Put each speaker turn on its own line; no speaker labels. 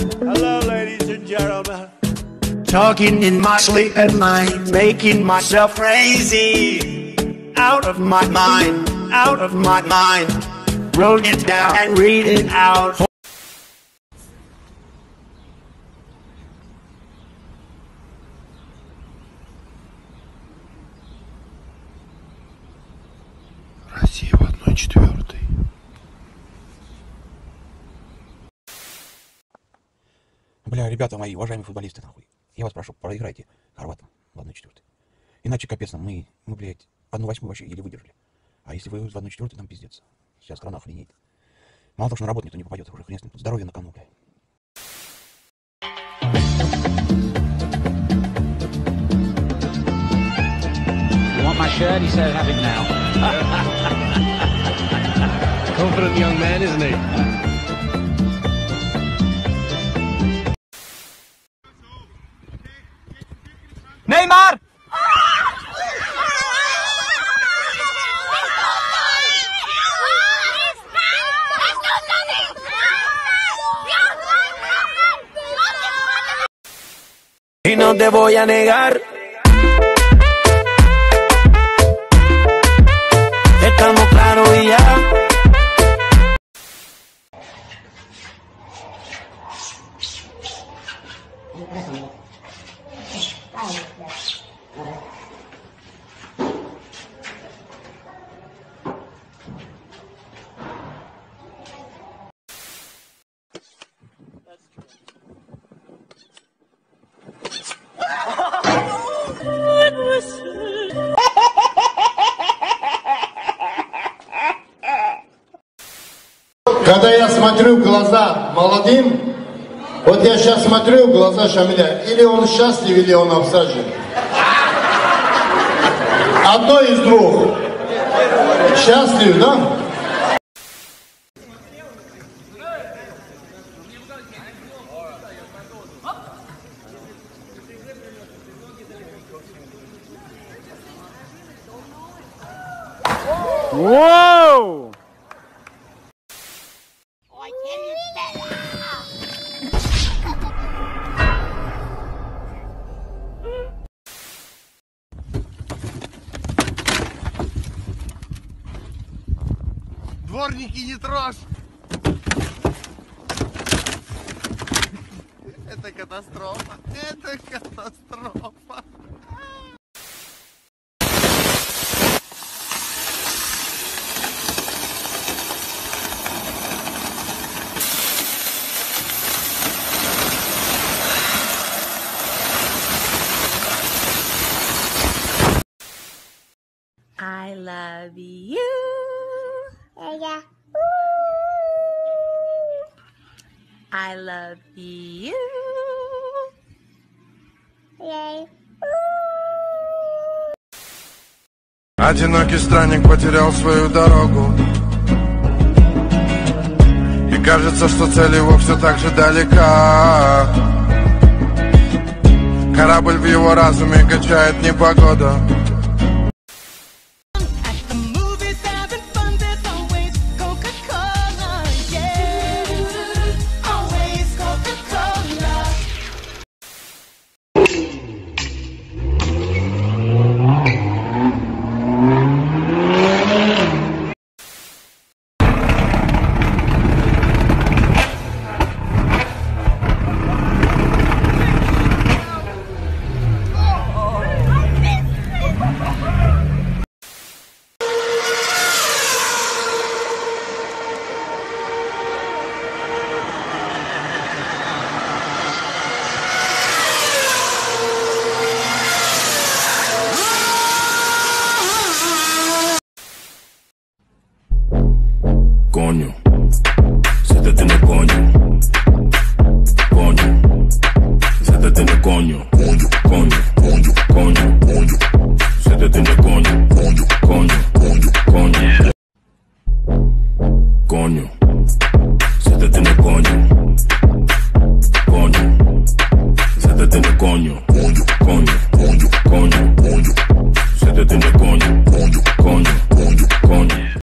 Hello, ladies and gentlemen.
Talking in my sleep at night, making myself crazy. Out of my mind, out of my mind. Wrote it down and read it out.
Россия в 1/4.
Бля, ребята мои, уважаемые футболисты, нахуй. Я вас прошу, проиграйте хорватам в 1/4. Иначе капец нам, мы, блядь, 1/8 вообще еле выдержали. А если вы в 1/4, там пиздец. Сейчас страна охренеет. Мало того, что на работу никто не попадет, уже хрен с ним, тут здоровье на кону, блядь.
My shirt, he said, have it now.
Confident young man, isn't he?
Neymar!
Y no te voy a negar. Estamos claros y ya.
Когда я смотрю в глаза молодым, вот я сейчас смотрю в глаза Шамиля, или он счастлив, или он обсажен. Одно из двух. Счастлив, да?
Whoa!
Дворники, не трожь! Это катастрофа! Это катастрофа!
I love you. Yeah. I love you. Yay.
Одинокий странник потерял свою дорогу, и кажется, что цель его все так же далека. Корабль в его разуме качает непогода.
Coño, se te tiene coño. Coño, se te tiene coño. Coño, coño, coño, coño, coño. Se te tiene coño. Coño, coño, coño, coño. Coño, se te tiene coño. Coño, se te tiene coño. Coño, coño, coño, coño, coño. Se te tiene coño. Coño, coño, coño, coño.